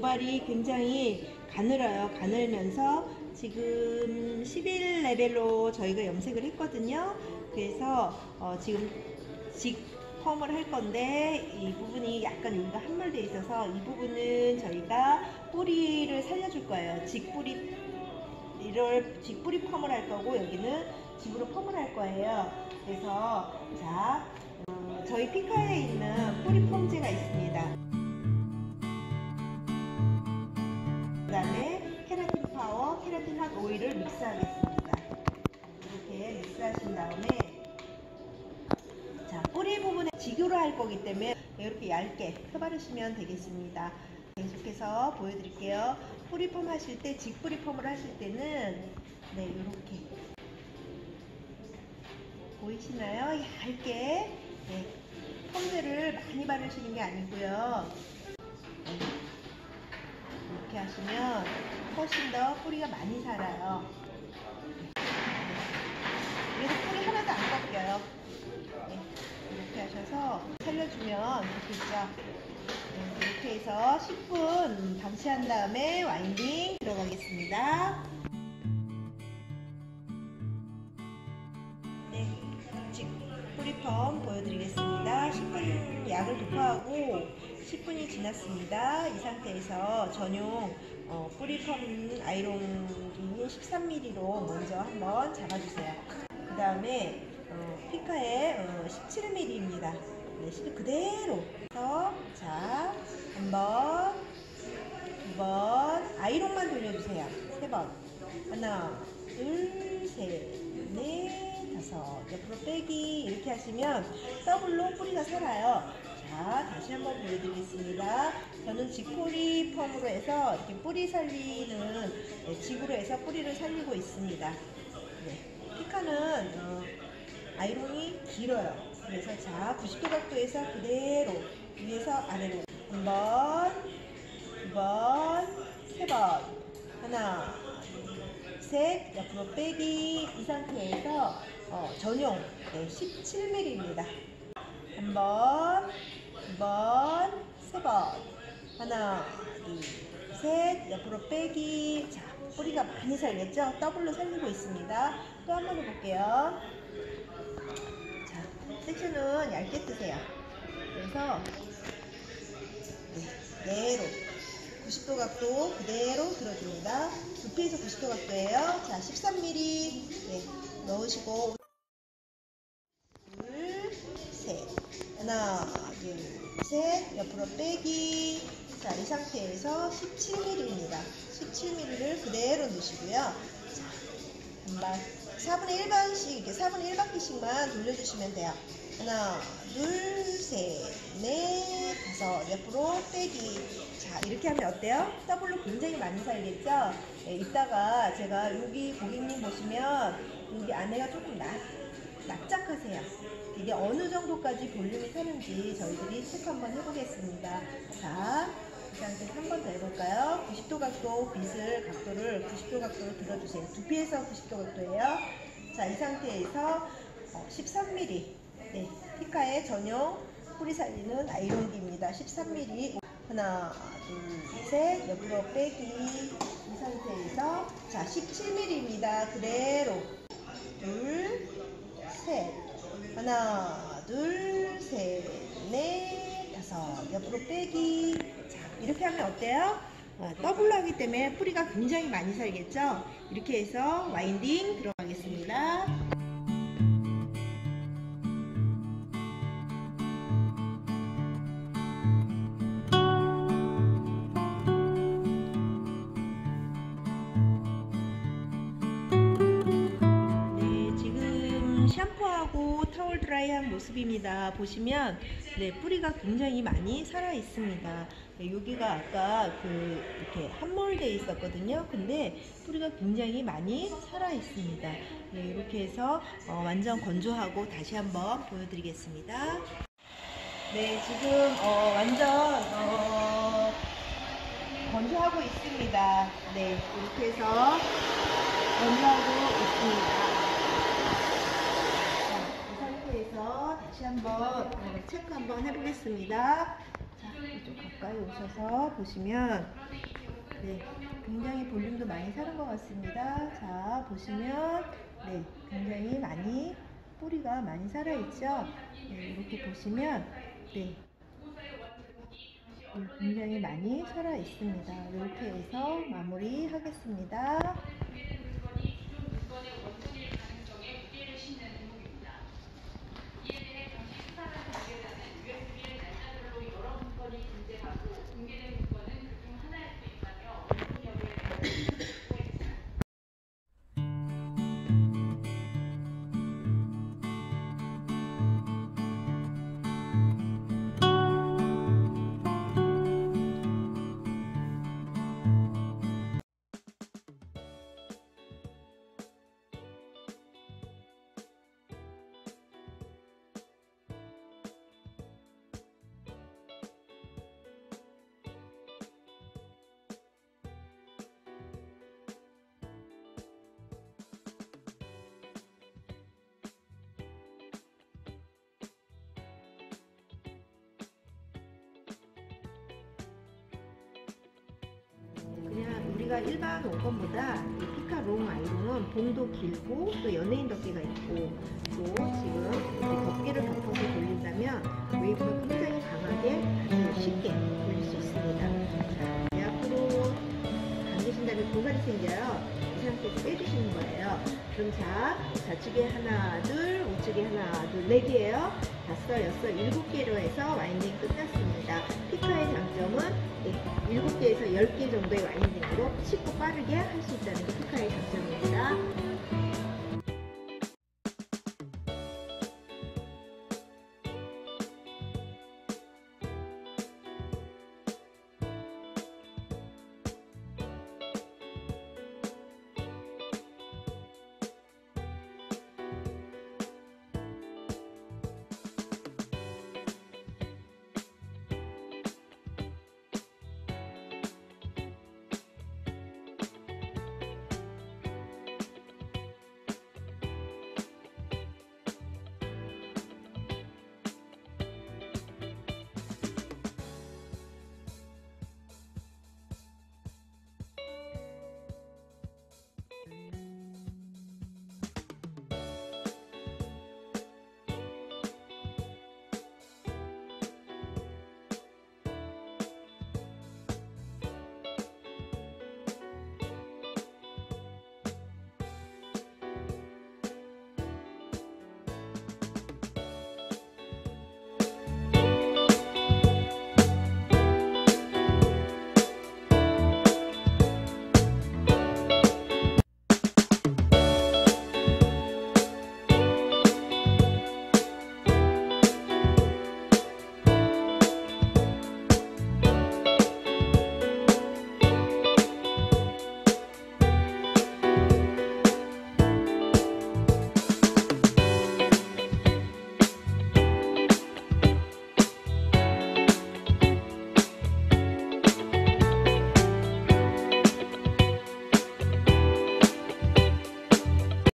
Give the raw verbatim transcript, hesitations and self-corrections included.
모발이 굉장히 가늘어요. 가늘면서 지금 십일 레벨로 저희가 염색을 했거든요. 그래서 어 지금 직 펌을 할 건데 이 부분이 약간 여기가 함몰되어 있어서 이 부분은 저희가 뿌리를 살려줄 거예요. 직뿌리 이를 직뿌리 펌을 할 거고 여기는 직으로 펌을 할 거예요. 그래서 자 어, 저희 피카에 있는 뿌리 펌제가 있습니다. 그 다음에 케라틴 파워, 케라틴 핫 오일을 믹스하겠습니다. 이렇게 믹스하신 다음에 자 뿌리 부분에 직유로 할 거기 때문에 이렇게 얇게 펴바르시면 되겠습니다. 계속해서 보여드릴게요. 뿌리 펌 하실 때, 직뿌리 펌을 하실 때는 네 이렇게 보이시나요? 얇게 네, 펌제를 많이 바르시는 게 아니고요. 네, 이렇게 하시면 훨씬 더 뿌리가 많이 살아요. 네, 그래서 뿌리 하나도 안 꺾여요. 네, 이렇게 하셔서 살려주면 좋겠죠. 네, 이렇게 해서 십 분 방치한 다음에 와인딩 들어가겠습니다. 네, 직 뿌리 펌 보여드리겠습니다. 십 분 약을 도포하고 십 분이 지났습니다. 이 상태에서 전용 어, 뿌리 펌 아이롱기 십삼 밀리리터로 먼저 한번 잡아주세요. 그 다음에 어, 피카의 어, 십칠 밀리리터입니다. 네, 그대로 해서 자, 한 번, 두 번, 아이롱만 돌려주세요. 세 번. 하나, 둘, 셋, 넷, 다섯. 옆으로 빼기. 이렇게 하시면 더블로 뿌리가 살아요. 자, 다시 한번 보여드리겠습니다. 저는 직뿌리 펌으로 해서 이렇게 뿌리 살리는 네, 직으로 해서 뿌리를 살리고 있습니다. 네, 피카는 어, 아이롱이 길어요. 그래서 자 구십 도 각도에서 그대로 위에서 아래로 한 번, 두 번, 세 번, 하나, 둘, 셋, 옆으로 빼기. 이 상태에서 어, 전용 네, 십칠 밀리리터입니다. 한 번, 두 번, 세 번, 하나, 둘, 셋, 옆으로 빼기. 자, 뿌리가 많이 살겠죠? 더블로 살리고 있습니다. 또 한 번 해볼게요. 섹션은 얇게 뜨세요. 그래서 네, 그대로 구십 도 각도 그대로 들어줍니다. 두피에서 구십 도 각도예요. 자, 십삼 밀리리터 네, 넣으시고 둘, 셋, 하나, 둘, 셋, 옆으로 빼기. 자, 이 상태에서 십칠 밀리리터입니다. 십칠 밀리리터를 그대로 넣으시고요. 자, 한번 사분의 일 반씩 이렇게 사분의 일 바퀴씩만 돌려주시면 돼요. 하나, 둘, 셋, 넷, 다섯. 옆으로 빼기. 자, 이렇게 하면 어때요? 더블로 굉장히 많이 살겠죠? 네, 이따가 제가 여기 고객님 보시면 여기 안에가 조금 납, 납작하세요. 이게 어느 정도까지 볼륨이 사는지 저희들이 체크 한번 해보겠습니다. 자, 이 상태에서 한 번 더 해볼까요? 구십 도 각도 빗을 각도를 구십 도 각도로 들어주세요. 두피에서 구십 도 각도예요. 자, 이 상태에서 어, 십삼 밀리리터 네, 피카의 전용 뿌리 살리는 아이롱기입니다. 십삼 밀리리터 하나, 둘, 셋, 옆으로 빼기. 이 상태에서 자, 십칠 밀리리터입니다. 그대로 둘, 셋, 하나, 둘, 셋, 넷, 다섯. 옆으로 빼기. 자, 이렇게 하면 어때요? 어, 더블로 하기 때문에 뿌리가 굉장히 많이 살겠죠? 이렇게 해서 와인딩 들어가겠습니다. 샴푸하고 타월 드라이한 모습입니다. 보시면 네, 뿌리가 굉장히 많이 살아 있습니다. 네, 여기가 아까 그 이렇게 함몰되어 있었거든요. 근데 뿌리가 굉장히 많이 살아 있습니다. 네, 이렇게 해서 어, 완전 건조하고 다시 한번 보여드리겠습니다. 네, 지금 어, 완전 어, 건조하고 있습니다. 네, 이렇게 해서 건조하고 있습니다. 다시 한번 체크 한번 해보겠습니다. 자, 좀 가까이 오셔서 보시면 네, 굉장히 볼륨도 많이 살은 것 같습니다. 자, 보시면 네, 굉장히 많이 뿌리가 많이 살아있죠? 네, 이렇게 보시면 네, 네, 굉장히 많이 살아있습니다. 이렇게 해서 마무리 하겠습니다. 우리가 일반 원건보다 이 피카 롱 아이롱은 봉도 길고 또 연예인 덮개가 있고 또 지금 이렇게 덮개를 덮어서 돌린다면 웨이브가 굉장히 강하게 아주 쉽게 돌릴 수 있습니다. 자, 이 앞으로 당기신 다음에 고갈이 생겨요. 이 상태에서 빼주시는 거예요. 그럼 자, 좌측에 하나, 둘, 우측에 하나, 둘, 네 개예요. 다섯, 여섯, 일곱 개로 해서 와인딩 끝났습니다. 피카의 장점은 네, 일곱 개에서 열 개 정도의 와인딩으로 쉽고 빠르게 할 수 있다는 게 피카의 장점입니다.